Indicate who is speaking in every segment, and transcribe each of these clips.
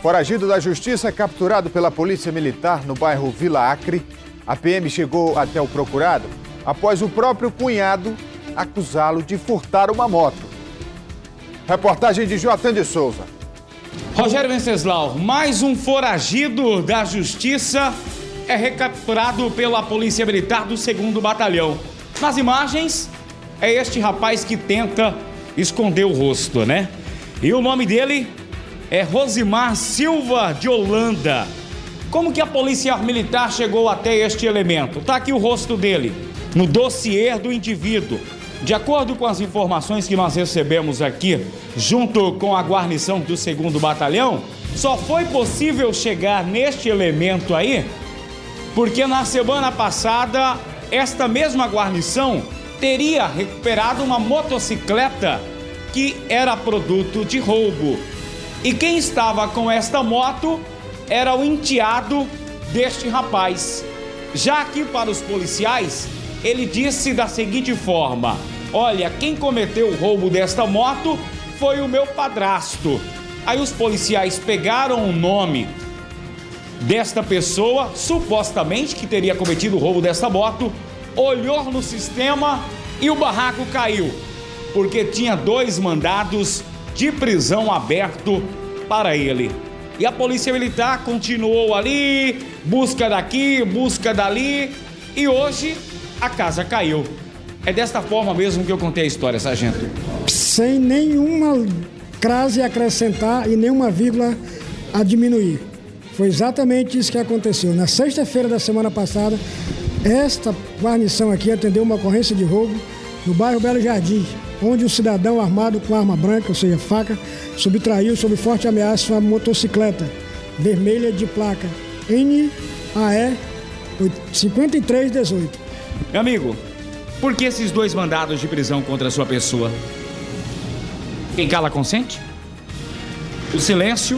Speaker 1: Foragido da justiça, capturado pela polícia militar no bairro Vila Acre, a PM chegou até o procurado após o próprio cunhado acusá-lo de furtar uma moto. Reportagem de Joatan de Souza.
Speaker 2: Rogério Venceslau, mais um foragido da justiça é recapturado pela Polícia Militar do 2º Batalhão. Nas imagens, é este rapaz que tenta esconder o rosto, né? E o nome dele é Rosimar Silva de Holanda. Como que a Polícia Militar chegou até este elemento? Tá aqui o rosto dele, no dossiê do indivíduo. De acordo com as informações que nós recebemos aqui, junto com a guarnição do 2º Batalhão, só foi possível chegar neste elemento aí, porque na semana passada, esta mesma guarnição teria recuperado uma motocicleta que era produto de roubo. E quem estava com esta moto era o enteado deste rapaz. Já aqui para os policiais, ele disse da seguinte forma: olha, quem cometeu o roubo desta moto foi o meu padrasto. Aí os policiais pegaram o nome desta pessoa, supostamente que teria cometido o roubo dessa moto, olhou no sistema e o barraco caiu, porque tinha 2 mandados de prisão aberto para ele. E a Polícia Militar continuou ali, busca daqui, busca dali, e hoje a casa caiu. É desta forma mesmo que eu contei a história, sargento.
Speaker 3: Sem nenhuma crase a acrescentar e nenhuma vírgula a diminuir. Foi exatamente isso que aconteceu. Na sexta-feira da semana passada, esta guarnição aqui atendeu uma ocorrência de roubo no bairro Belo Jardim, onde um cidadão armado com arma branca, ou seja, faca, subtraiu sob forte ameaça uma motocicleta vermelha de placa NAE 5318.
Speaker 2: Meu amigo, por que esses 2 mandados de prisão contra a sua pessoa? Quem cala consente? O silêncio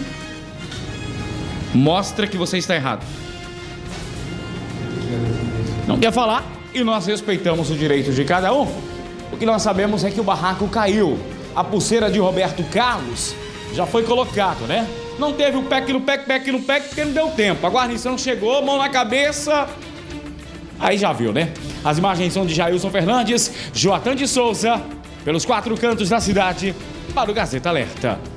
Speaker 2: mostra que você está errado. Não quer falar e nós respeitamos o direito de cada um. O que nós sabemos é que o barraco caiu. A pulseira de Roberto Carlos já foi colocado, né? Não teve o PEC no PEC, PEC no PEC, porque não deu tempo. A guarnição chegou, mão na cabeça. Aí já viu, né? As imagens são de Jailson Fernandes, Joatan de Souza, pelos 4 cantos da cidade, para o Gazeta Alerta.